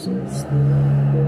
just never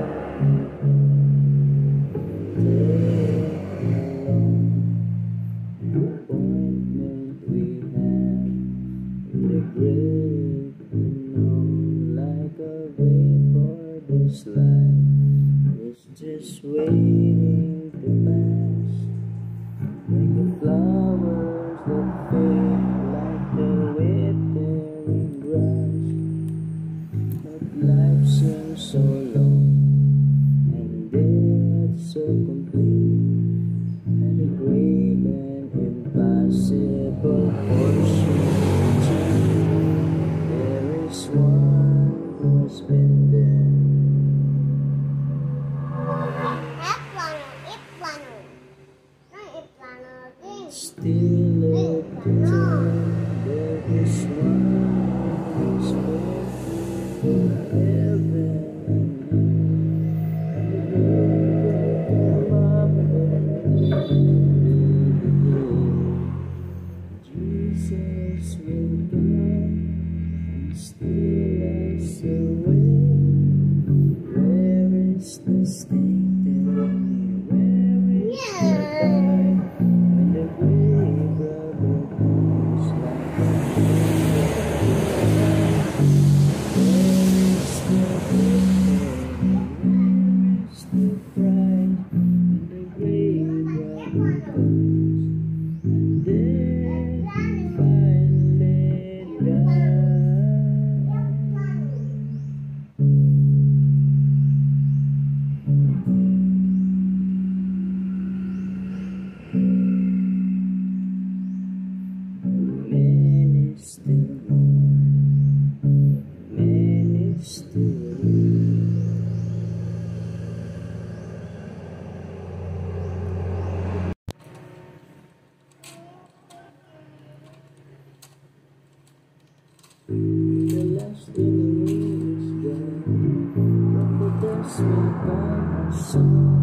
appointment we had in the grave, like a wait for this life. It's just waiting to pass, like the flowers that fade, like the withering grass. But life seems so long, and death so complete, and a grave and impossible portion. There is one who has been there. Still at the time, there is one who's waiting for heaven and Jesus will come and steal us away. Where is the sting that where is the time when the grave robber comes like a where is the pride when the grave robber comes and then finally dies? Many still mourn, many still weep. The last in the room is gone, from the dust will come a song.